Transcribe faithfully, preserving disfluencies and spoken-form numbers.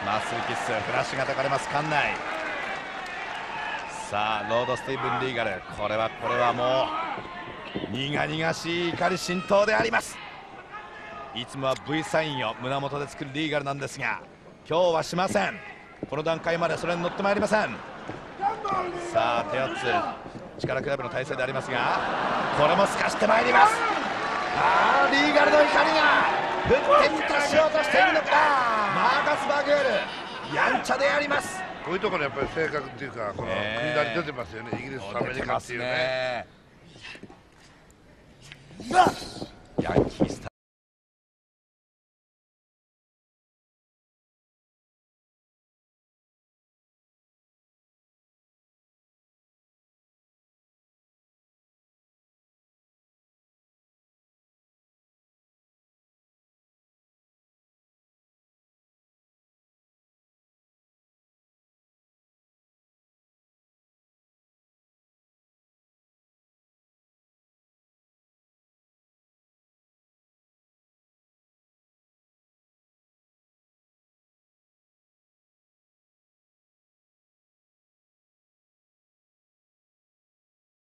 ッスルキッス、フラッシュがたかれます館内。さあロードスティーブン・リーガル、これはこれはもう苦々しい怒り心頭であります。いつもは V サインを胸元で作るリーガルなんですが、今日はしません。この段階までそれに乗ってまいりません。さあ手四つ力比べの体勢でありますが、これも透かしてまいります。ああリーガルの怒りが振って満たしようとしているのか。マーカス・バグールやんちゃであります。 こういうところやっぱり性格っていうか、この国だり出てますよね、イギリス、アメリカっていうね。 ヤンキースタ